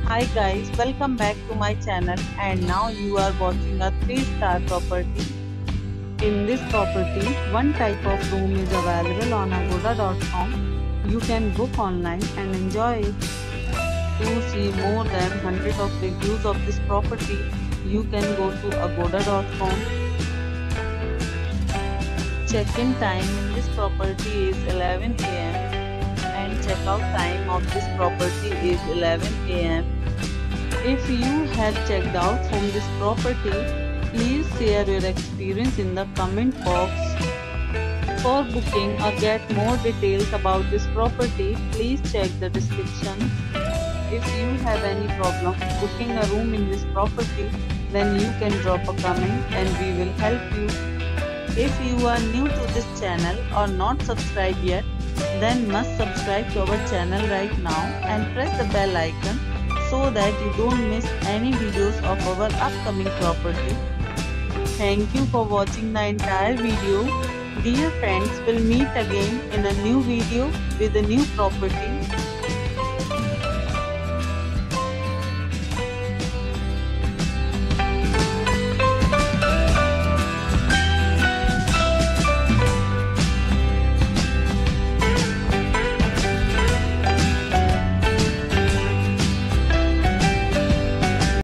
Hi guys, welcome back to my channel and now you are watching a 3-star property. In this property, one type of room is available on agoda.com. You can book online and enjoy it. To see more than 100 of reviews of this property, you can go to agoda.com. Check-in time in this property is 11 am and check-out time of this property is 11 am. If you have checked out from this property, please share your experience in the comment box. For booking or get more details about this property, please check the description. If you have any problem booking a room in this property, then you can drop a comment and we will help you. If you are new to this channel or not subscribed yet, then must subscribe to our channel right now and press the bell icon so that you don't miss any videos of our upcoming property. Thank you for watching the entire video. Dear friends, we'll meet again in a new video with a new property.